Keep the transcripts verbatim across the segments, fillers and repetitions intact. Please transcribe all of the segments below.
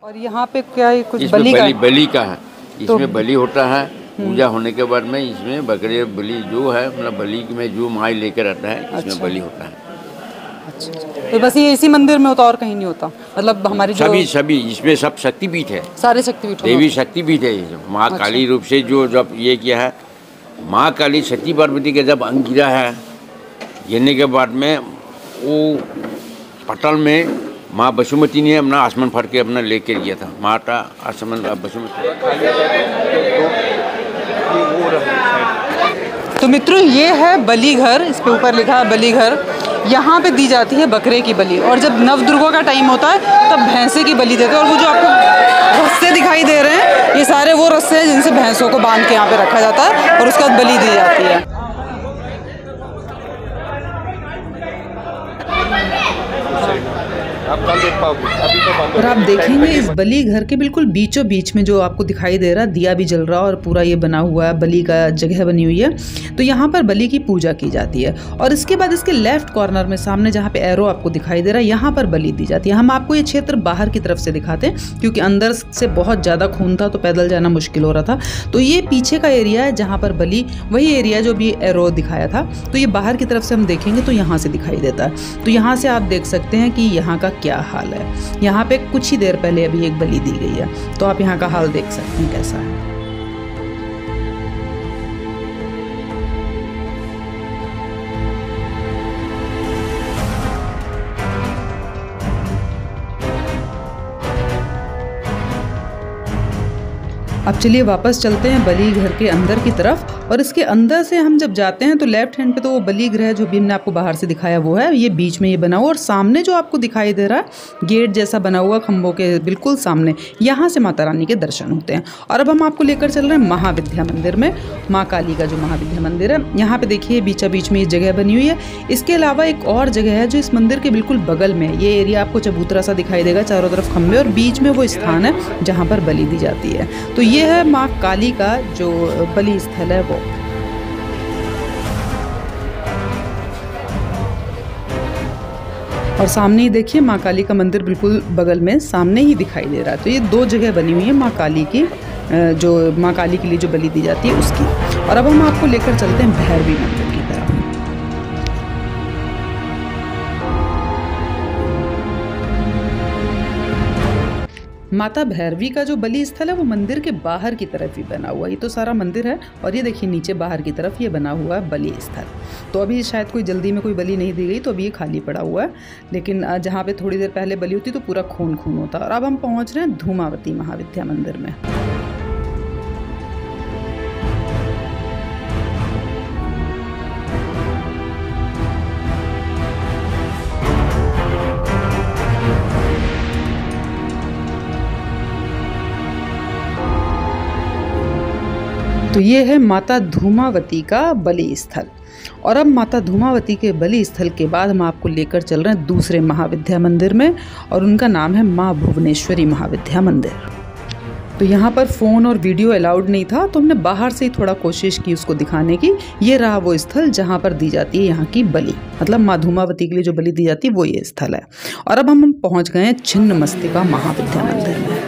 और यहाँ पे क्या है, कुछ इसमें बलि बलि का बलि का है, इसमें तो, बलि होता है। पूजा होने के बाद में इसमें बकरे बलि जो है, मतलब बलि में जो माई लेकर आता है इसमें अच्छा। बलि होता है। अच्छा, तो बस ये इसी मंदिर में होता और कहीं नहीं होता? मतलब हमारी जो सभी सभी इसमें सब शक्तिपीठ है, सारे शक्तिपीठ देवी शक्तिपीठ है। माँ अच्छा। काली रूप से जो जब ये किया है, माँ काली सती पार्वती के जब अंग गिरा है, गिरने के बाद में वो पटल में माँ बसुमती ने अपना आसमान फट के अपना लेके गया था। माता आसमान बसुमती। तो मित्रों ये है बलि घर, इस पे ऊपर लिखा है बलि घर। यहाँ पे दी जाती है बकरे की बलि, और जब नवदुर्गों का टाइम होता है तब भैंसे की बलि देते हैं। और वो जो आपको रस्से दिखाई दे रहे हैं, ये सारे वो रस्से हैं जिनसे भैंसों को बांध के यहाँ पे रखा जाता है और उसके बाद बलि दी जाती है। आप कल देख पाओगे, अभी तो बंद हो और गया। आप देखेंगे इस बलि घर के बिल्कुल बीचों बीच में जो आपको दिखाई दे रहा है, दिया भी जल रहा है और पूरा ये बना हुआ है, बलि का जगह बनी हुई है। तो यहाँ पर बलि की पूजा की जाती है। और इसके बाद इसके लेफ्ट कॉर्नर में सामने जहाँ पे एरो आपको दिखाई दे रहा है, यहाँ पर बलि दी जाती है। हम आपको ये क्षेत्र बाहर की तरफ से दिखाते हैं क्योंकि अंदर से बहुत ज़्यादा खून था तो पैदल जाना मुश्किल हो रहा था। तो ये पीछे का एरिया है जहाँ पर बलि, वही एरिया जो भी एरो दिखाया था। तो ये बाहर की तरफ से हम देखेंगे तो यहाँ से दिखाई देता है। तो यहाँ से आप देख सकते हैं कि यहाँ का क्या हाल है। यहाँ पे कुछ ही देर पहले अभी एक बलि दी गई है, तो आप यहाँ का हाल देख सकते हैं कैसा है। अब चलिए वापस चलते हैं बलि घर के अंदर की तरफ। और इसके अंदर से हम जब जाते हैं तो लेफ्ट हैंड पे तो वो बलि गृह जो भी हमने आपको बाहर से दिखाया वो है, ये बीच में ये बना हुआ, और सामने जो आपको दिखाई दे रहा है गेट जैसा बना हुआ खंभों के बिल्कुल सामने, यहाँ से माता रानी के दर्शन होते हैं। और अब हम आपको लेकर चल रहे हैं महाविद्या मंदिर में, माँ काली का जो महाविद्या मंदिर है। यहाँ पे देखिए बीचा बीच में ये जगह बनी हुई है। इसके अलावा एक और जगह है जो इस मंदिर के बिल्कुल बगल में, ये एरिया आपको चबूतरा सा दिखाई देगा, चारों तरफ खंभे, और बीच में वो स्थान है जहाँ पर बलि दी जाती है। तो ये है माँ काली का जो बलि स्थल है वो। और सामने ही देखिए माँ काली का मंदिर बिल्कुल बगल में सामने ही दिखाई दे रहा है। तो ये दो जगह बनी हुई है माँ काली की, जो माँ काली के लिए जो बलि दी जाती है उसकी। और अब हम आपको लेकर चलते हैं भैरवी मंदिर की तरफ। माता भैरवी का जो बलि स्थल है वो मंदिर के बाहर की तरफ ही बना हुआ है। ये तो सारा मंदिर है और ये देखिए नीचे बाहर की तरफ ये बना हुआ है बलि स्थल। तो अभी शायद कोई जल्दी में कोई बलि नहीं दी गई तो अभी ये खाली पड़ा हुआ है, लेकिन जहाँ पे थोड़ी देर पहले बलि होती तो पूरा खून खून होता। और अब हम पहुँच रहे हैं धूमावती महाविद्या मंदिर में। तो ये है माता धूमावती का बलि स्थल। और अब माता धूमावती के बलि स्थल के बाद हम आपको लेकर चल रहे हैं दूसरे महाविद्या मंदिर में, और उनका नाम है माँ भुवनेश्वरी महाविद्या मंदिर। तो यहाँ पर फ़ोन और वीडियो अलाउड नहीं था, तो हमने बाहर से ही थोड़ा कोशिश की उसको दिखाने की। ये रहा वो स्थल जहाँ पर दी जाती है यहाँ की बलि, मतलब माँ धूमावती के लिए जो बलि दी जाती है वो ये स्थल है। और अब हम पहुँच गए हैं छिन्नमस्तिका महाविद्या मंदिर में।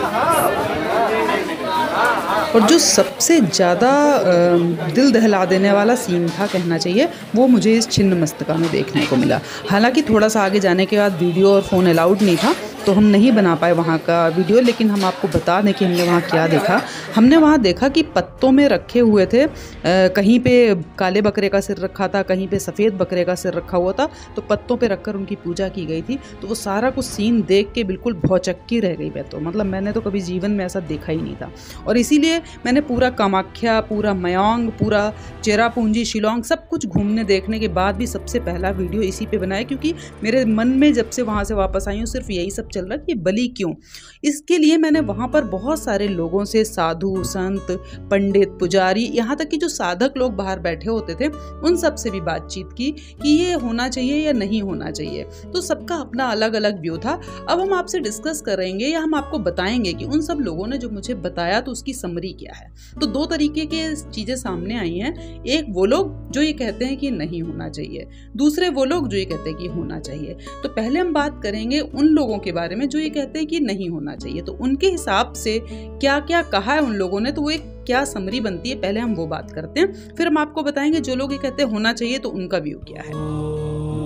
और जो सबसे ज़्यादा दिल दहला देने वाला सीन था कहना चाहिए, वो मुझे इस छिन्नमस्तिका में देखने को मिला। हालांकि थोड़ा सा आगे जाने के बाद वीडियो और फ़ोन अलाउड नहीं था तो हम नहीं बना पाए वहाँ का वीडियो, लेकिन हम आपको बता दें कि हमने वहाँ क्या देखा। हमने वहाँ देखा कि पत्तों में रखे हुए थे, आ, कहीं पे काले बकरे का सिर रखा था, कहीं पे सफ़ेद बकरे का सिर रखा हुआ था, तो पत्तों पे रखकर उनकी पूजा की गई थी। तो वो सारा कुछ सीन देख के बिल्कुल भौचक्की रह गई मैं तो, मतलब मैंने तो कभी जीवन में ऐसा देखा ही नहीं था। और इसीलिए मैंने पूरा कामाख्या, पूरा मयांग, पूरा चेरापूंजी, शिलोंग सब कुछ घूमने देखने के बाद भी सबसे पहला वीडियो इसी पे बनाया, क्योंकि मेरे मन में जब से वहाँ से वापस आई हूँ सिर्फ यही सब चल रहा कि बलि क्यों। इसके लिए मैंने वहाँ पर बहुत सारे लोगों से, साधु, संत, पंडित, पुजारी, यहाँ तक कि जो साधक लोग बाहर बैठे होते थे उन सब से भी बातचीत की कि ये होना चाहिए या नहीं होना चाहिए। तो सबका अपना अलग अलग व्यू था। अब हम आपसे डिस्कस करेंगे या हम आपको बताएंगे कि उन सब लोगों ने जो मुझे बताया तो उसकी समरी सही क्या है। तो दो तरीके के चीज़ें सामने आई हैं, एक वो लोग जो ये कहते हैं कि नहीं होना चाहिए, दूसरे वो लोग जो ये कहते हैं कि होना चाहिए। तो पहले हम बात करेंगे उन लोगों के बारे में जो ये कहते हैं कि नहीं होना चाहिए। तो उनके हिसाब से क्या क्या कहा है उन लोगों ने, तो वो एक क्या समरी बनती है, पहले हम वो बात करते हैं, फिर हम आपको बताएंगे जो लोग ये कहते हैं होना चाहिए तो उनका व्यू क्या है।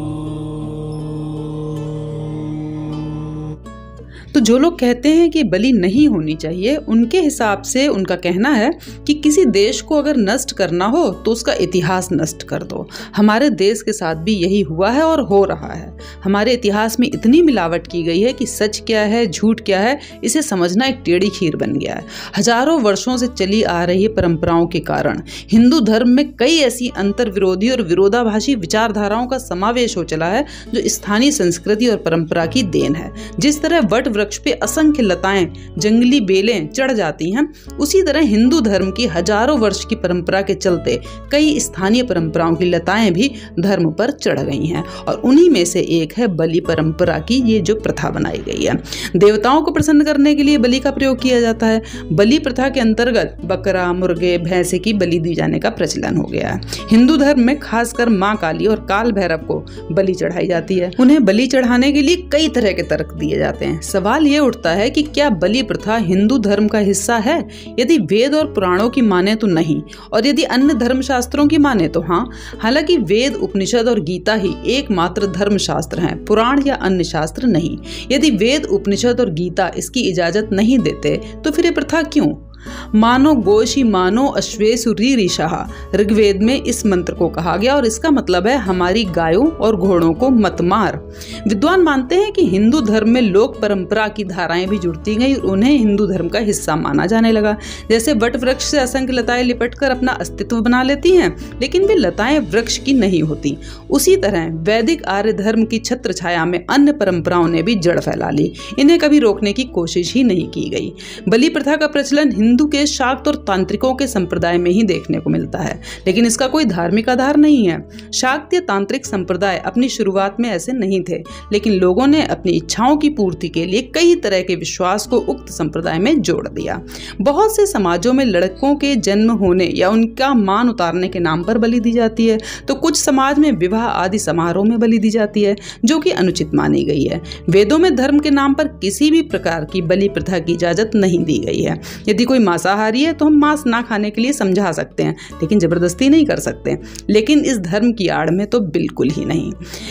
तो जो लोग कहते हैं कि बलि नहीं होनी चाहिए, उनके हिसाब से उनका कहना है कि किसी देश को अगर नष्ट करना हो तो उसका इतिहास नष्ट कर दो। हमारे देश के साथ भी यही हुआ है और हो रहा है। हमारे इतिहास में इतनी मिलावट की गई है कि सच क्या है झूठ क्या है इसे समझना एक टेढ़ी खीर बन गया है। हजारों वर्षों से चली आ रही परंपराओं के कारण हिंदू धर्म में कई ऐसी अंतर विरोधी और विरोधाभासी विचारधाराओं का समावेश हो चला है जो स्थानीय संस्कृति और परंपरा की देन है। जिस तरह वट वृक्ष पे असंख्य लताएं, जंगली बेलें चढ़ जाती हैं, उसी तरह हिंदू धर्म की हजारों वर्ष की परंपरा के चलते कई स्थानीय परंपराओं की लताएं भी धर्म पर चढ़ गई हैं। और उन्हीं में से एक है बलि परंपरा की ये जो प्रथा बनाई गई है। देवताओं को प्रसन्न करने के लिए बलि का प्रयोग किया जाता है। बलि प्रथा के अंतर्गत बकरा, मुर्गे, भैंसे की बलि दी जाने का प्रचलन हो गया है। हिंदू धर्म में खासकर माँ काली और काल भैरव को बलि चढ़ाई जाती है। उन्हें बलि चढ़ाने के लिए कई तरह के तर्क दिए जाते हैं। सवाल ये उठता है कि क्या बलि प्रथा हिंदू धर्म का हिस्सा है? यदि वेद और पुराणों की माने तो नहीं, और यदि अन्य धर्मशास्त्रों की माने तो हाँ। हालांकि वेद, उपनिषद और गीता ही एकमात्र धर्मशास्त्र हैं, पुराण या अन्य शास्त्र नहीं। यदि वेद, उपनिषद और गीता इसकी इजाजत नहीं देते तो फिर ये प्रथा क्यों? मानो गोशी मानो अश्वेसु रीरिषः ऋग्वेद में इस मंत्र को कहा गया और इसका मतलब है हमारी गायों और घोड़ों को मत मार। विद्वान मानते हैं कि हिंदू धर्म में लोक परंपरा की धाराएं भी जुड़ती गई और उन्हें हिंदू धर्म का हिस्सा माना जाने लगा। जैसे वट वृक्ष से असंख्य लताएं लिपटकर अपना अस्तित्व बना लेती हैं, लेकिन वे लताएं वृक्ष की नहीं होती। उसी तरह वैदिक आर्य धर्म की छत्र छाया में अन्य परंपराओं ने भी जड़ फैला ली। इन्हें कभी रोकने की कोशिश ही नहीं की गई। बलि प्रथा का प्रचलन हिंदू के शाक्त और तांत्रिकों के संप्रदाय में ही देखने को मिलता है, लेकिन इसका कोई धार्मिक आधार नहीं है। शाक्त या तांत्रिक संप्रदाय अपनी शुरुआत में ऐसे नहीं थे, लेकिन लोगों ने अपनी इच्छाओं की पूर्ति के लिए कई तरह के विश्वास को उक्त संप्रदाय में जोड़ दिया। बहुत से समाजों में लड़कों के जन्म होने या उनका मान उतारने के नाम पर बलि दी जाती है, तो कुछ समाज में विवाह आदि समारोह में बलि दी जाती है, जो कि अनुचित मानी गई है। वेदों में धर्म के नाम पर किसी भी प्रकार की बलि प्रथा की इजाजत नहीं दी गई है। यदि कोई मांसाहारी है तो हम मांस ना खाने के लिए समझा सकते हैं, लेकिन जबरदस्ती नहीं कर सकते। लेकिन इस धर्म की आड़ में तो बिल्कुल ही नहीं।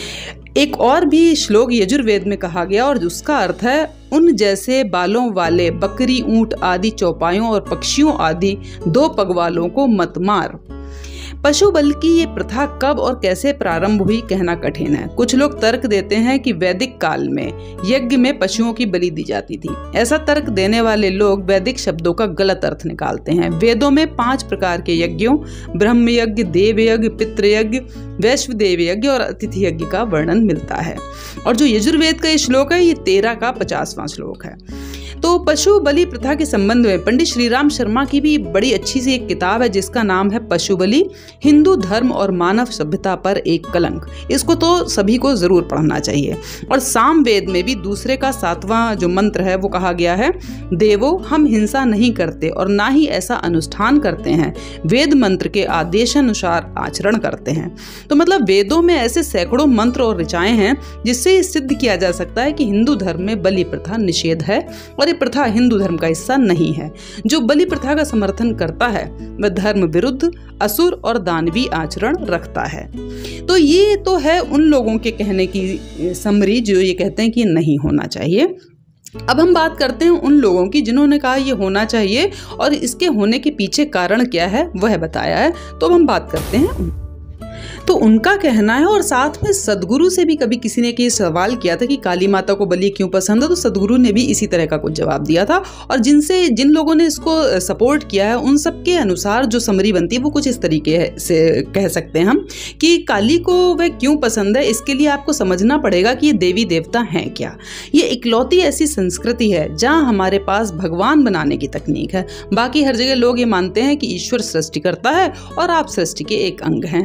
एक और भी श्लोक यजुर्वेद में कहा गया और उसका अर्थ है उन जैसे बालों वाले बकरी, ऊंट आदि चौपायों और पक्षियों आदि दो पग वालों को मत मार। पशु बलि की ये प्रथा कब और कैसे प्रारंभ हुई कहना कठिन है। कुछ लोग तर्क देते हैं कि वैदिक काल में यज्ञ में पशुओं की बलि दी जाती थी। ऐसा तर्क देने वाले लोग वैदिक शब्दों का गलत अर्थ निकालते हैं। वेदों में पांच प्रकार के यज्ञों ब्रह्म यज्ञ, देव यज्ञ, पितृ यज्ञ, वैश्वदेव यज्ञ और अतिथि यज्ञ का वर्णन मिलता है। और जो यजुर्वेद का ये श्लोक है ये तेरह का पचासवां श्लोक है। तो पशु बलि प्रथा के संबंध में पंडित श्रीराम शर्मा की भी बड़ी अच्छी सी एक किताब है जिसका नाम है पशु बलि, हिंदू धर्म और मानव सभ्यता पर एक कलंक। इसको तो सभी को जरूर पढ़ना चाहिए। और सामवेद में भी दूसरे का सातवां जो मंत्र है वो कहा गया है, देवो हम हिंसा नहीं करते और ना ही ऐसा अनुष्ठान करते हैं, वेद मंत्र के आदेशानुसार आचरण करते हैं। तो मतलब वेदों में ऐसे सैकड़ों मंत्र और ऋचाएं हैं जिससे सिद्ध किया जा सकता है कि हिंदू धर्म में बलि प्रथा निषेध है और ये प्रथा हिंदू धर्म का हिस्सा नहीं है। जो बलि प्रथा का समर्थन करता है वह धर्म विरुद्ध, असुर और दानवी आचरण रखता है। तो ये तो है उन लोगों के कहने की समरी जो ये कहते हैं कि नहीं होना चाहिए। अब हम बात करते हैं उन लोगों की जिन्होंने कहा ये होना चाहिए और इसके होने के पीछे कारण क्या है वह बताया है। तो अब हम बात करते हैं तो उनका कहना है। और साथ में सदगुरु से भी कभी किसी ने ये सवाल किया था कि काली माता को बलि क्यों पसंद है, तो सदगुरु ने भी इसी तरह का कुछ जवाब दिया था। और जिनसे जिन लोगों ने इसको सपोर्ट किया है उन सब के अनुसार जो समरी बनती है वो कुछ इस तरीके से कह सकते हैं हम कि काली को वह क्यों पसंद है, इसके लिए आपको समझना पड़ेगा कि ये देवी देवता हैं क्या। ये इकलौती ऐसी संस्कृति है जहाँ हमारे पास भगवान बनाने की तकनीक है। बाकी हर जगह लोग ये मानते हैं कि ईश्वर सृष्टि करता है और आप सृष्टि के एक अंग हैं। सिर्फ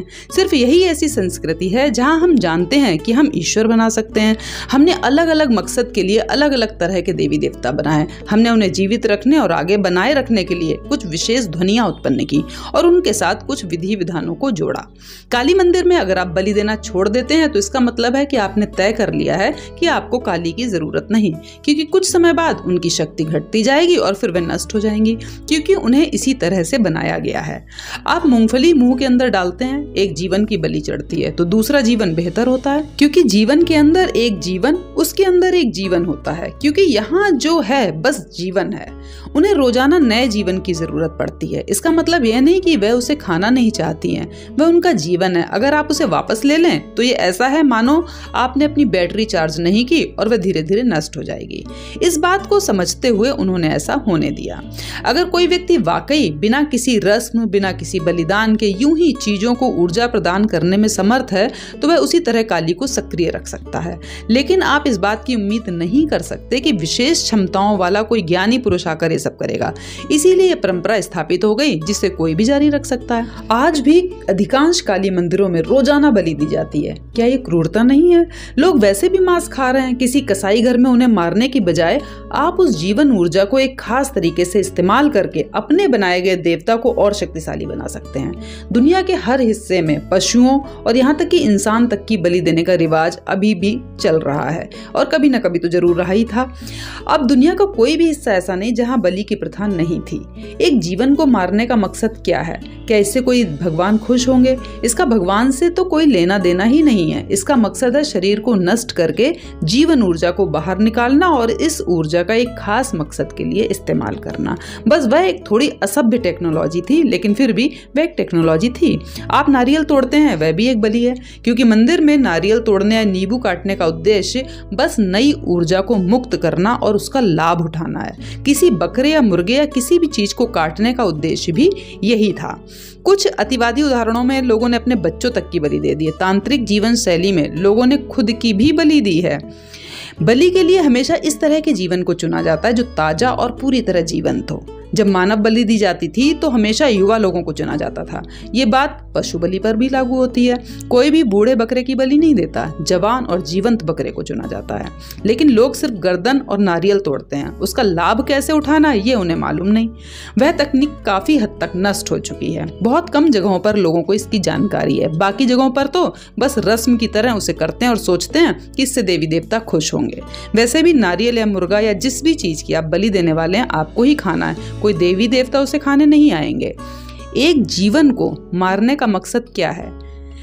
सिर्फ यही ऐसी संस्कृति है जहां हम जानते हैं कि हम ईश्वर बना सकते हैं। हमने अलग अलग मकसद के लिए अलग अलग तरह के देवी देवता बनाए। हमने उन्हें जीवित रखने और आगे बनाए रखने के लिए कुछ विशेष ध्वनियां उत्पन्न की और उनके साथ कुछ विधि विधानों को जोड़ा। काली मंदिर में अगर आप बलि देना छोड़ देते हैं तो इसका मतलब है कि आपने तय कर लिया है कि आपको काली की जरूरत नहीं, क्योंकि कुछ समय बाद उनकी शक्ति घटती जाएगी और फिर वे नष्ट हो जाएंगी, क्योंकि उन्हें इसी तरह से बनाया गया है। आप मूंगफली मुंह के अंदर डालते हैं, एक जीवन की बलि चढ़ती है तो दूसरा जीवन बेहतर होता है, क्योंकि जीवन के अंदर एक जीवन, उसके अंदर एक जीवन होता है, क्योंकि यहाँ जो है बस जीवन है। उन्हें रोजाना नए जीवन की जरूरत पड़ती है। इसका मतलब यह नहीं कि वह उसे खाना नहीं चाहती हैं, वह उनका जीवन है। अगर आप उसे वापस ले लें तो ये ऐसा है मानो आपने अपनी बैटरी चार्ज नहीं की और वह धीरे धीरे नष्ट हो जाएगी। इस बात को समझते हुए उन्होंने ऐसा होने दिया। अगर कोई व्यक्ति वाकई बिना किसी रस्म, बिना किसी बलिदान के यूं ही चीजों को ऊर्जा प्रदान करने में समर्थ है तो वह उसी तरह काली को सक्रिय रख सकता है। लेकिन आप इस बात की उम्मीद नहीं कर सकते कि विशेष क्षमताओं वाला कोई ज्ञानी पुरुष आकर ये सब करेगा। इसीलिए यह परंपरा स्थापित हो गई जिसे कोई भी जारी रख सकता है। आज भी अधिकांश काली मंदिरों में रोजाना बलि दी जाती है। क्या ये क्रूरता नहीं है? लोग वैसे भी मांस खा रहे हैं। किसी कसाई घर में उन्हें मारने की बजाय आप उस जीवन ऊर्जा को एक खास तरीके से इस्तेमाल करके अपने बनाए गए देवता को और शक्तिशाली बना सकते हैं। दुनिया के हर हिस्से में पशुओं और यहाँ तक कि इंसान तक की बलि देने का रिवाज अभी भी चल रहा है और कभी न कभी तो जरूर रहा ही था। अब दुनिया का कोई भी हिस्सा ऐसा नहीं जहाँ बलि की प्रथा नहीं थी। एक जीवन को मारने का मकसद क्या है? क्या इससे कोई भगवान खुश होंगे? इसका भगवान से तो कोई लेना देना ही नहीं है। इसका मकसद है शरीर को नष्ट करके जीवन ऊर्जा को बाहर निकालना और इस ऊर्जा का एक खास मकसद के लिए इस्तेमाल करना। बस वह एक थोड़ी असभ्य टेक्नोलॉजी थी, लेकिन फिर भी वह एक टेक्नोलॉजी थी। आप नारियल तोड़ते हैं, वह भी एक बलि है, क्योंकि मंदिर में नारियल तोड़ने या नींबू काटने का उद्देश्य बस नई ऊर्जा को मुक्त करना और उसका लाभ उठाना है। किसी बकरे या मुर्गे या किसी भी चीज को काटने का उद्देश्य भी यही था। कुछ अतिवादी उदाहरणों में लोगों ने अपने बच्चों तक की बलि दे दी है। तांत्रिक जीवन शैली में लोगों ने खुद की भी बलि दी है। बलि के लिए हमेशा इस तरह के जीवन को चुना जाता है जो ताजा और पूरी तरह जीवंत हो। जब मानव बलि दी जाती थी तो हमेशा युवा लोगों को चुना जाता था। ये बात पशु बलि पर भी लागू होती है। कोई भी बूढ़े बकरे की बलि नहीं देता, जवान और जीवंत बकरे को चुना जाता है। लेकिन लोग सिर्फ गर्दन और नारियल तोड़ते हैं। उसका लाभ कैसे उठाना ये उन्हें मालूम नहीं। वह तकनीक काफी हद तक नष्ट हो चुकी है। बहुत कम जगहों पर लोगों को इसकी जानकारी है। बाकी जगहों पर तो बस रस्म की तरह उसे करते हैं और सोचते हैं कि इससे देवी देवता खुश होंगे। वैसे भी नारियल या मुर्गा या जिस भी चीज की आप बलि देने वाले हैं आपको ही खाना है। कोई देवी देवता उसे खाने नहीं आएंगे। एक जीवन को मारने का मकसद क्या है?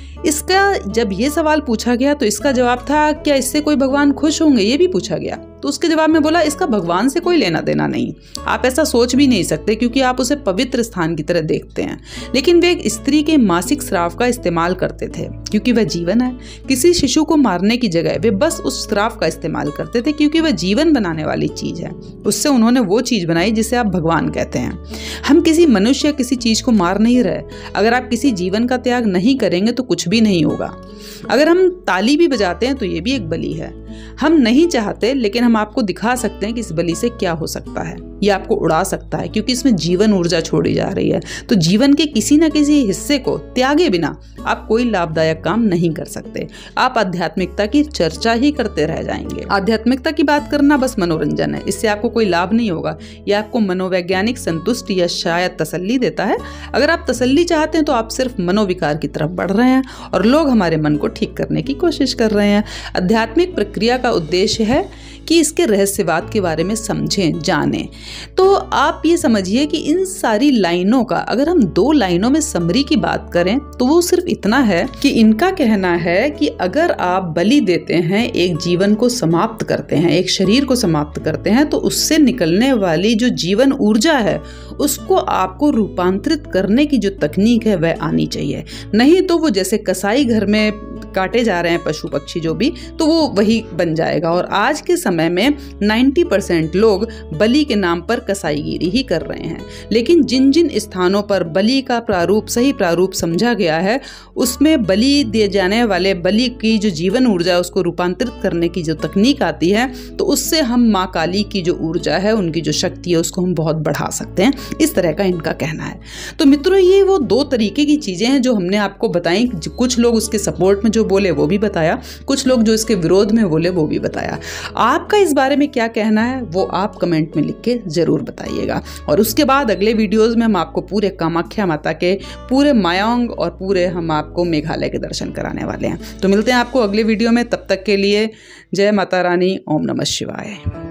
इसका जब ये सवाल पूछा गया तो इसका जवाब था क्या इससे कोई भगवान खुश होंगे, ये भी पूछा गया। तो उसके जवाब में बोला इसका भगवान से कोई लेना देना नहीं। आप ऐसा सोच भी नहीं सकते क्योंकि आप उसे पवित्र स्थान की तरह देखते हैं। लेकिन वे एक स्त्री के मासिक स्राव का इस्तेमाल करते थे क्योंकि वह जीवन है। किसी शिशु को मारने की जगह वे बस उस स्राव का इस्तेमाल करते थे क्योंकि वह जीवन बनाने वाली चीज है। उससे उन्होंने वो चीज बनाई जिसे आप भगवान कहते हैं। हम किसी मनुष्य या किसी चीज को मार नहीं रहे। अगर आप किसी जीवन का त्याग नहीं करेंगे तो कुछ भी नहीं होगा। अगर हम ताली भी बजाते हैं तो ये भी एक बलि है। हम नहीं चाहते लेकिन हम आपको दिखा सकते हैं कि इस बलि से क्या हो सकता है। ये आपको उड़ा सकता है क्योंकि इसमें जीवन ऊर्जा छोड़ी जा रही है। तो जीवन के किसी न किसी हिस्से को त्यागे बिना आप कोई लाभदायक काम नहीं कर सकते। आप आध्यात्मिकता की चर्चा ही करते रह जाएंगे। आध्यात्मिकता की बात करना बस मनोरंजन है। इससे आपको कोई लाभ नहीं होगा। यह आपको मनोवैज्ञानिक संतुष्टि या शायद तसल्ली देता है। अगर आप तसल्ली चाहते हैं तो आप सिर्फ मनोविकार की तरफ बढ़ रहे हैं और लोग हमारे मन को ठीक करने की कोशिश कर रहे हैं। आध्यात्मिक प्रक्रिया का उद्देश्य है कि इसके रहस्यवाद के बारे में समझें, जानें। तो आप ये समझिए कि इन सारी लाइनों का अगर हम दो लाइनों में समरी की बात करें तो वो सिर्फ इतना है कि इनका कहना है कि अगर आप बलि देते हैं, एक जीवन को समाप्त करते हैं, एक शरीर को समाप्त करते हैं, तो उससे निकलने वाली जो जीवन ऊर्जा है उसको आपको रूपांतरित करने की जो तकनीक है वह आनी चाहिए। नहीं तो वो जैसे कसाई घर में काटे जा रहे हैं पशु पक्षी जो भी, तो वो वही बन जाएगा। और आज के समय में नब्बे परसेंट लोग बलि के नाम पर कसाईगिरी ही कर रहे हैं। लेकिन जिन जिन स्थानों पर बलि का प्रारूप, सही प्रारूप समझा गया है, उसमें बलि दिए जाने वाले बलि की जो जीवन ऊर्जा है उसको रूपांतरित करने की जो तकनीक आती है, तो उससे हम माँ काली की जो ऊर्जा है, उनकी जो शक्ति है, उसको हम बहुत बढ़ा सकते हैं। इस तरह का इनका कहना है। तो मित्रों, ये वो दो तरीके की चीज़ें हैं जो हमने आपको बताई। कुछ लोग उसके सपोर्ट में जो बोले वो भी बताया, कुछ लोग जो इसके विरोध में बोले वो भी बताया। आपका इस बारे में क्या कहना है वो आप कमेंट में लिख के ज़रूर बताइएगा। और उसके बाद अगले वीडियोज़ में हम आपको पूरे कामाख्या माता के, पूरे मायांग और पूरे हम आपको मेघालय के दर्शन कराने वाले हैं। तो मिलते हैं आपको अगले वीडियो में। तब तक के लिए जय माता रानी, ओम नमः शिवाय।